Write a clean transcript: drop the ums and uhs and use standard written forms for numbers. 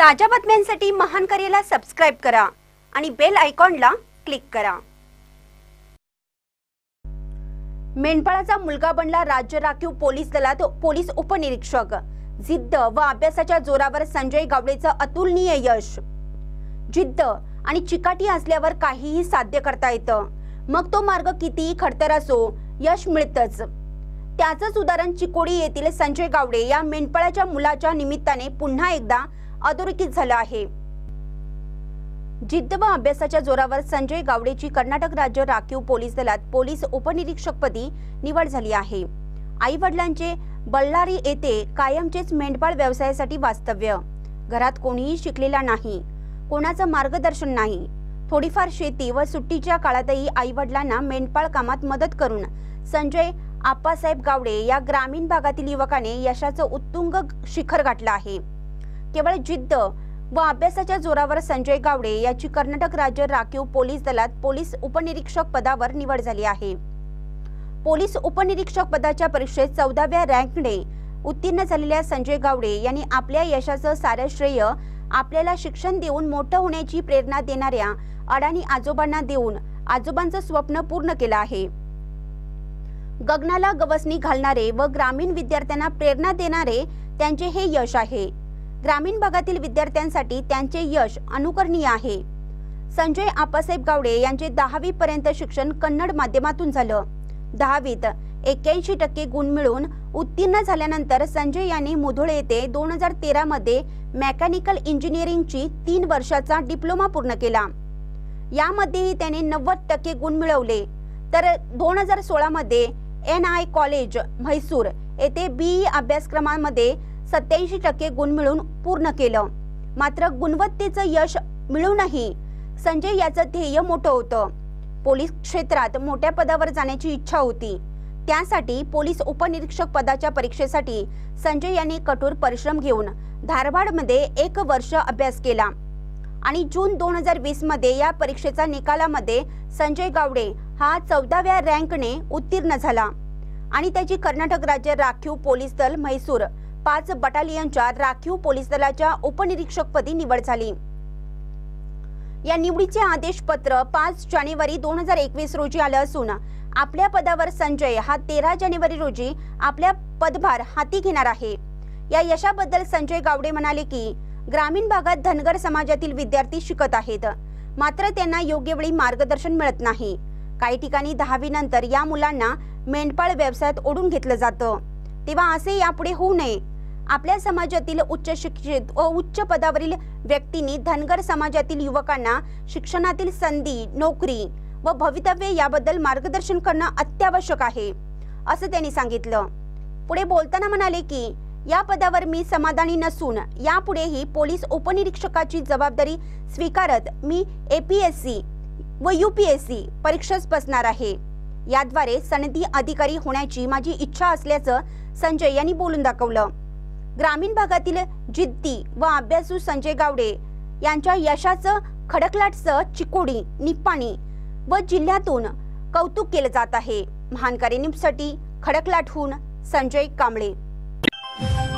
ताज्या बातम्यांसाठी महान करेला सबस्क्राइब करा आणि बेल आयकॉनला क्लिक करा। मेंढपाळाचा मुलगा बनला राज्य राखीव पोलीस दलात पोलीस उपनिरीक्षक। जिद्द व अभ्यासाच्या जोरावर संजय गावडेचं अतुलनीय यश। जिद्द आणि चिकाटी असल्यावर काहीही साध्य करता येतं, मग तो मार्ग कितीही खडतर असो यश मिळतंच। त्याचंच उदाहरण चिकोडी येथील संजय गावडे या मेंढपाळाच्या मुलाच्या निमित्ताने पुन्हा एकदा अधोरेखित झालं आहे। जिद्द व अभ्यासाच्या जोरावर संजय गावडेची कर्नाटक राज्य राखीव पोलीस दलात पोलीस उपनिरीक्षकपदी निवड झाली आहे। आई वडिलांचे बल्लारी येथे कायमचेच मेंढपाळ व्यवसायासाठी वास्तव्य। घरात कोणीही शिकलेला नाही, कोणाचं मार्गदर्शन नाही। थोडीफार शेती व सुट्टीच्या काळातही आई वडिलांना मेंढपाळ कामात मदत करून संजय आप्पासाहेब गावडे या ग्रामीण भागातील युवकाने यशाचं उत्तुंग शिखर गाठलं आहे। केवळ जिद्द व अभ्यासाच्या जोरावर संजय गावडे याची कर्नाटक राज्य राखीव पोलीस दलात पोलीस उपनिरीक्षक पदावर निवड झाली आहे। पोलीस उपनिरीक्षक पदाच्या परीक्षेत 14व्या रँकने उत्तीर्ण झालेल्या संजय गावडे यांनी आपल्या यशाचं सारं श्रेय आपल्याला शिक्षण देऊन मोठं होण्याची प्रेरणा देणाऱ्या अडाणी आजोबांना देऊन आजोबांचं स्वप्न पूर्ण केलं आहे। गगनाला गवसणी घालणारे व ग्रामीण विद्यार्थ्यांना प्रेरणा देणारे त्यांचे हे यश आहे। ग्रामीण भागातील विद्यार्थ्यांसाठी त्यांचे यश अनुकरणीय आहे। संजय आप्पासाहेब गावडे यांचे 10वी पर्यंत शिक्षण कन्नड माध्यमातून झालं। 10वीत 81% गुण मिळवून उत्तीर्ण झाल्यानंतर संजय यांनी मुधोळ येथे 2013 मध्ये मेकॅनिकल इंजिनिअरिंगची 3 वर्षाचा डिप्लोमा पूर्ण केला। यामध्येही त्याने 90% गुण मिळवले, तर 2016 मध्ये NI कॉलेज म्हैसूर येथे BE अभ्यासक्रमामध्ये 87% गुण मिळवून पूर्ण केलं। मात्र गुणवत्तेचं यश मिळूनही संजय याचं ध्येय मोठं होतं। पोलीस क्षेत्रात मोठ्या पदावर जाण्याची इच्छा होती। त्यासाठी पोलीस उपनिरीक्षक पदाच्या परीक्षेसाठी संजय यांनी कठोर परिश्रम घेऊन धारवाडमध्ये 1 वर्ष अभ्यास केला आणि जून 2020 मध्ये या परीक्षेच्या निकालामध्ये संजय गावडे हा 14व्या रँकने उत्तीर्ण झाला आणि त्याची कर्नाटक राज्य राखीव पोलीस दल म्हैसूर 5 बटालियनच्या राखीव पोलीस दलाच्या उपनिरीक्षकपदी निवड झाली। या निवडीचे आदेश पत्र 5 जानेवारी 2021 रोजी आलं असून आपल्या पदावर संजय हा 13 जानेवारी रोजी आपल्या पदभार हाती घेणार आहे। या यशाबद्दल संजय गावडे म्हणाले की ग्रामीण भागात धनगर समाजातील विद्यार्थी शिकत आहेत, मात्र त्यांना योग्य वेळी मार्गदर्शन मिळत नाही। काही ठिकाणी 10वी नंतर या मुलांना मेंढपाळ व्यवसायात ओढून घेतलं जातं, तेव्हा असे यापुढे होऊ नये। आपल्या समाजातील उच्च शिक्षित व उच्च पदावरील व्यक्तींनी धनगर समाजातील युवकांना शिक्षणातील संधी, नोकरी व भवितव्य याबद्दल मार्गदर्शन करणं अत्यावश्यक आहे, असं त्यांनी सांगितलं। पुढे बोलताना म्हणाले की या पदावर मी समाधानी नसून यापुढेही पोलीस उपनिरीक्षकाची जबाबदारी स्वीकारत मी APSC व UPSC परीक्षेस बसणार आहे। याद्वारे सनदी अधिकारी होण्याची माझी इच्छा असल्याचं संजय यांनी बोलून दाखवलं। ग्रामीण भागातील जिद्दी व अभ्यासू संजय गावडे यांच्या यशाचं खडकलाटसह चिकोडी, निप्पाणी व जिल्ह्यातून कौतुक केलं जात आहे। महान न्यूजसाठी खडकलाटहून संजय कांबळे।